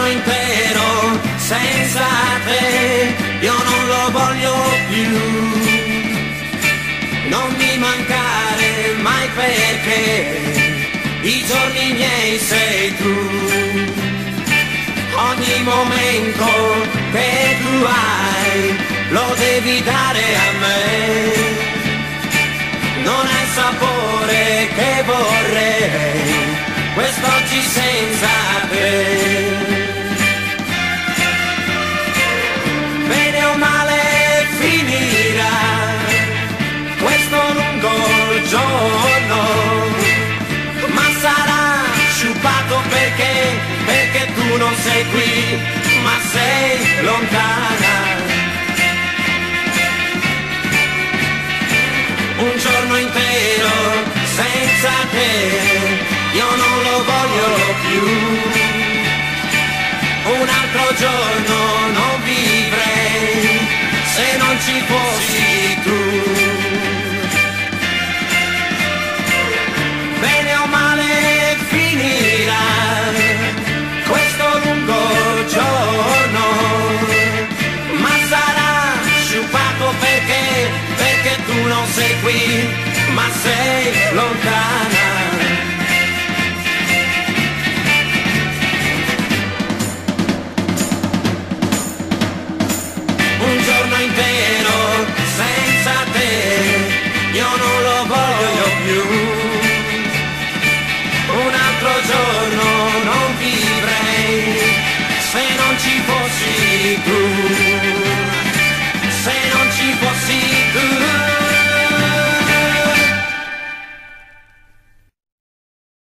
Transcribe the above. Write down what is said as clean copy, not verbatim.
intero senza te io non lo voglio più. Non mi mancare mai perché i giorni miei sei tu. Ogni momento che tu hai lo devi dare a me. Non ha il sapore che vorrei quest'oggi senza te. Bene o male finirà questo lungo giorno, ma sarà sciupato perché tu non sei qui, ma sei lontana. Un giorno intero senza te io non lo voglio più. Un altro giorno non vivrei se non ci fossi tu. Bene o male finirà questo lungo giorno, ma sarà sciupato perché tu non sei qui, ma sei lontano.